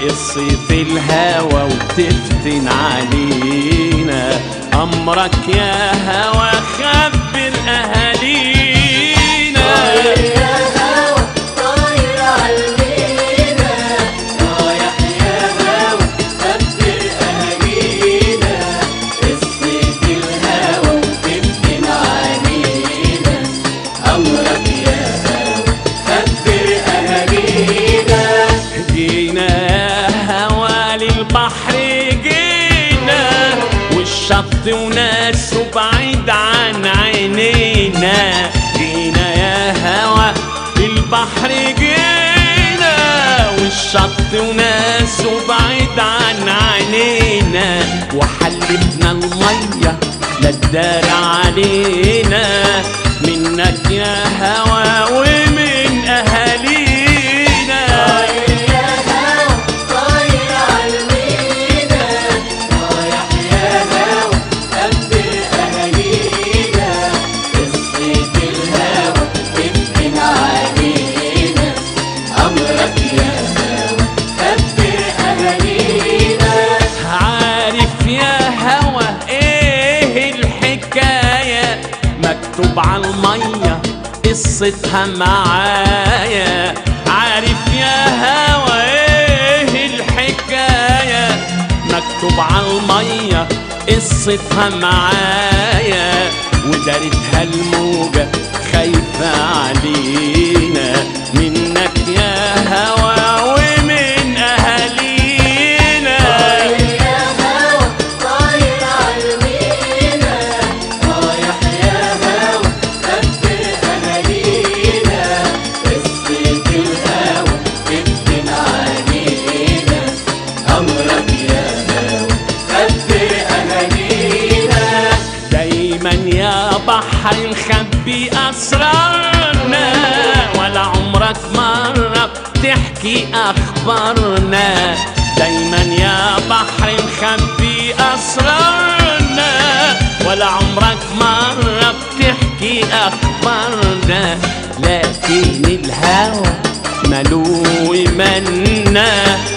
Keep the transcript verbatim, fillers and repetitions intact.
قصة الهوى وتفتن علينا. أمرك يا هوى خبر أهالينا. طاير يا هوى طاير عالمينا، رايح يا هوى خبر أهالينا. قصة الهوى وتفتن علينا. أمرك يا هوى خبر أهالينا. جينا يا هوى للبحر جينا، والشط وناسه بعيد عن عينينا. جينا يا هوى للبحر جينا، والشط وناسه بعيد عن عينينا. وحلفنا المية لا تدار علينا، منك يا هوى ومن أهالينا. طاير يا هوى طاير عالمينا، رايح يا هوى خبر أهالينا. قصة الهوى تفتن علينا. أمرك يا هوى خبر أهالينا. عارف يا هوى ايه الحكاية، مكتوب على المية قصتها معايا. عارف يا هوى ايه الحكاية، مكتوب على المية قصتها معايا. ودارتها الموجة خايفة علينا، منك يا هوى ومن أهالينا. طاير يا هوى طاير عالمينا، رايح يا هوى خبر أهالينا. قصة الهوى تفتن علينا. أمرك يا هوى خبر أهالينا. دايما يا بحر نخبي أسرارنا، ولا عمرك مرة بتحكي أخبارنا. دايما يا بحر نخبي أسرارنا، ولا عمرك مرة بتحكي أخبارنا. لكن الهوى ملو منا،